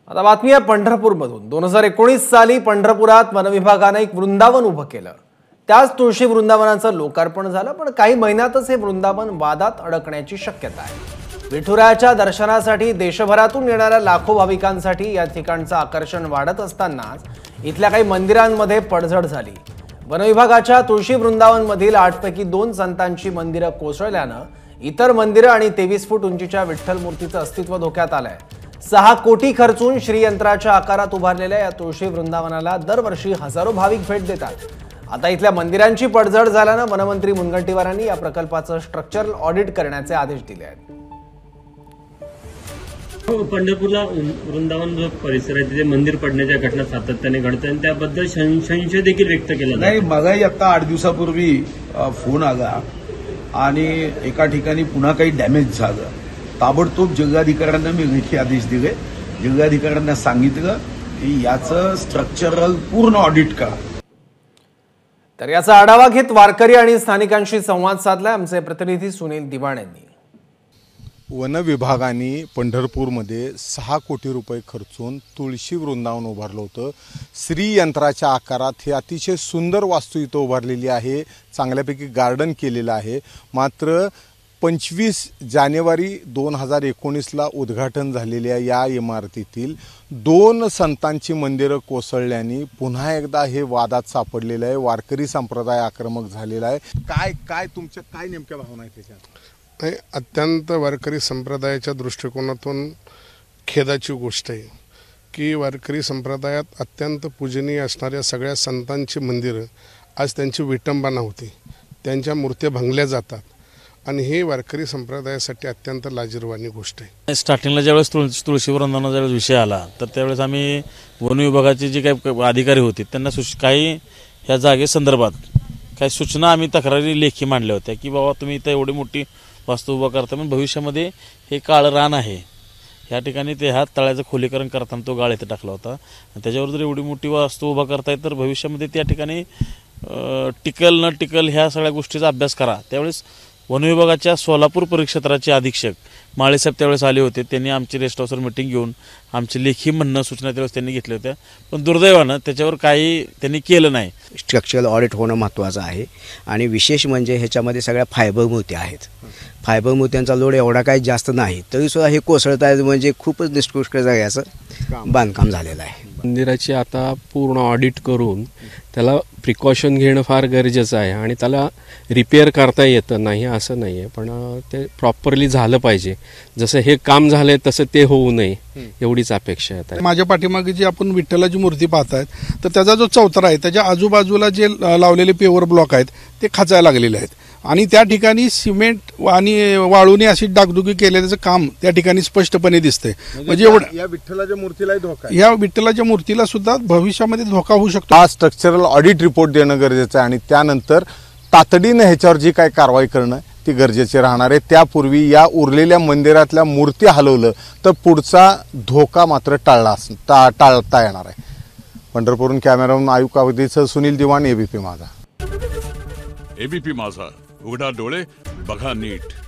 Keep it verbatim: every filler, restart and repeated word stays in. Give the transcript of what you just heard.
आता बातमी आहे पंढरपूरमधून। दोन हजार एकोणीस साली पंढरपुरात वनविभागाने एक वृंदावन उभं केलं। त्याच तुळशी वृंदावनाचं लोकार्पण झालं, पण काही महिन्यातच हे वृंदावन वादात अडकण्याची शक्यता आहे। विठुरायाच्या दर्शनासाठी देशभरातून येणाऱ्या लाखो भाविकांसाठी या ठिकाणचं आकर्षण वाढत असतानाच इथल्या काही मंदिरांमध्ये पडझड झाली। वनविभागाच्या तुळशी वृंदावनमधील आठ पैकी दोन संतांची मंदिरं कोसळल्यानं इतर मंदिरं आणि तेवीस फूट उंचीच्या विठ्ठल मूर्तीचं अस्तित्व धोक्यात आलंय। सहा कोटी खर्चून श्रीयंत्राच्या आकारात उभारलेल्या या तुळशी वृंदावनाला दरवर्षी हजारो भाविक भेट देतात। आता इथल्या मंदिरांची पडझड झाल्यानं वनमंत्री मुनगंटीवारांनी या प्रकल्पाचं स्ट्रक्चरल ऑडिट करण्याचे आदेश दिले आहेत। पंढरपूरला वृंदावन जो परिसर आहे तिथे मंदिर पडण्याच्या घटना सातत्याने घडतात आणि त्याबद्दल संशय देखील व्यक्त केला जातो। नाही, मगाही आता आठ दिवसापूर्वी फोन आला आणि एका ठिकाणी पुन्हा काही डॅमेज झालं। ताबडतोब जिल्हाधिकाऱ्यांना मी लेखी आदेश दिले। जिल्हाधिकाऱ्यांना सांगितलं की याचं स्ट्रक्चरल पूर्ण ऑडिट करा। तर याचा आढावा घेत वारकरी आणि स्थानिकांशी संवाद साधला आमचे प्रतिनिधी सुनील दिवाण यांनी। वन विभागाने पंढरपूरमध्ये सहा कोटी रुपये खर्चून तुळशी वृंदावन उभारलं होतं। श्री यंत्राच्या आकारात हे अतिशय सुंदर वास्तू इथं उभारलेली आहे, चांगल्यापैकी गार्डन केलेलं आहे। मात्र पंचवीस जानेवारी दोन हजार एकोणीसला उद्घाटन झालेल्या या इमारतीतील दोन संतांची मंदिरं कोसळल्याने पुन्हा एकदा हे वादात सापडलेलं आहे। वारकरी संप्रदाय आक्रमक झालेला आहे। काय काय तुमच्या काय नेमक्या भावना आहेत त्याच्यात? नाही, अत्यंत वारकरी संप्रदायाच्या दृष्टिकोनातून खेदाची गोष्ट आहे की वारकरी संप्रदायात अत्यंत पूजनीय असणाऱ्या सगळ्या संतांची मंदिरं आज त्यांची विटंबना होती, त्यांच्या मूर्त्या भंगल्या जातात आणि हे वारकरी संप्रदायासाठी अत्यंत लाजिरवाणी गोष्ट आहे। स्टार्टिंगला ज्यावेळेस तुळशी तुळशी वृंदावनाचा ज्यावेळेस विषय आला तर त्यावेळेस आम्ही वन विभागाचे जे काही अधिकारी होते त्यांना काही ह्या जागेसंदर्भात काही सूचना आम्ही तक्रारी लेखी मांडल्या होत्या की बाबा तुम्ही इथं एवढी मोठी वास्तू उभा करता, पण भविष्यामध्ये हे काळं रान आहे, ह्या ठिकाणी ते ह्या तळ्याचं खोलीकरण करताना तो गाळ इथे टाकला होता आणि त्याच्यावर जर एवढी मोठी वास्तू उभा करताय तर भविष्यामध्ये त्या ठिकाणी टिकल न टिकल ह्या सगळ्या गोष्टीचा अभ्यास करा। त्यावेळेस वन विभागाच्या सोलापूर परिक्षेत्राचे अधीक्षक माळेसाहेब त्यावेळेस आले होते। त्यांनी आमची रेस्ट हाऊसवर मिटिंग घेऊन आमची लेखी म्हणणं सूचना त्यावेळेस त्यांनी घेतल्या होत्या, पण दुर्दैवानं त्याच्यावर काही त्यांनी केलं नाही। स्ट्रक्चरल ऑडिट होणं महत्त्वाचं आहे आणि विशेष म्हणजे ह्याच्यामध्ये सगळ्या फायबर मूर्त्या आहेत। फायबर मूर्त्यांचा लोड एवढा काही जास्त नाही, तरीसुद्धा हे कोसळत आहे म्हणजे खूपच निष्कृष्ट जाग्याचं बांधकाम झालेलं आहे। मंदिराची आता पूर्ण ऑडिट करून त्याला प्रिकॉशन घेणं फार गरजेचं आहे आणि त्याला रिपेअर करता येतं नाही असं नाही आहे, पण ते प्रॉपरली झालं पाहिजे। जसं हे काम झालं आहे तसं ते होऊ नये एवढीच अपेक्षा आहे। माझ्या पाठीमागे जी आपण विठ्ठलाची मूर्ती पाहतायत तर त्याचा जो चौथरा आहे त्याच्या आजूबाजूला जे लावलेले पेवर ब्लॉक आहेत ते खाचायला लागलेले आहेत आणि त्या ठिकाणी सिमेंट आणि वाळूने अशी डागडुगी केलेल्याचं काम त्या ठिकाणी स्पष्टपणे दिसतंय। म्हणजे एवढं या विठ्ठलाच्या मूर्तीला धोका, या विठ्ठलाच्या मूर्तीला सुद्धा भविष्यामध्ये धोका होऊ शकतो। हा स्ट्रक्चरल ऑडिट रिपोर्ट देणं गरजेचं आहे आणि त्यानंतर तातडीनं ह्याच्यावर जी काय कारवाई करणं ती गरजेची राहणार आहे। त्यापूर्वी या उरलेल्या मंदिरातल्या मूर्ती हलवलं तर पुढचा धोका मात्र टाळला टा टाळता येणार आहे। पंढरपूरहून कॅमेरामन आयुक्त अवधीसह सुनील दिवाण, एबीपी माझा। एबीपी माझा, उघडा डोळे बघा नीट।